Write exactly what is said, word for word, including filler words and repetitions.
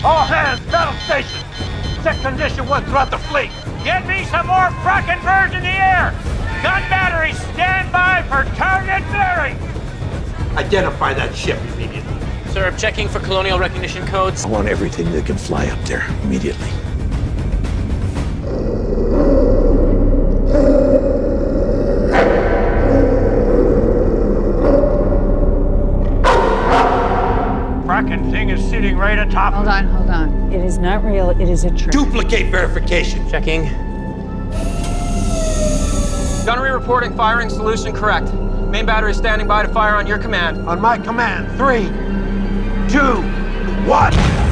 All hands, battle station. Check condition one throughout the fleet. Get me some more Frak and birds in the air. Gun batteries, stand by for target bearing. Identify that ship immediately. Sir, I'm checking for colonial recognition codes. I want everything that can fly up there immediately. Fracking thing is sitting right atop. Hold on, hold on. It is not real. It is a trick. Duplicate verification. Checking. Gunnery reporting firing solution correct. Main battery standing by to fire on your command. On my command. Three, two, one.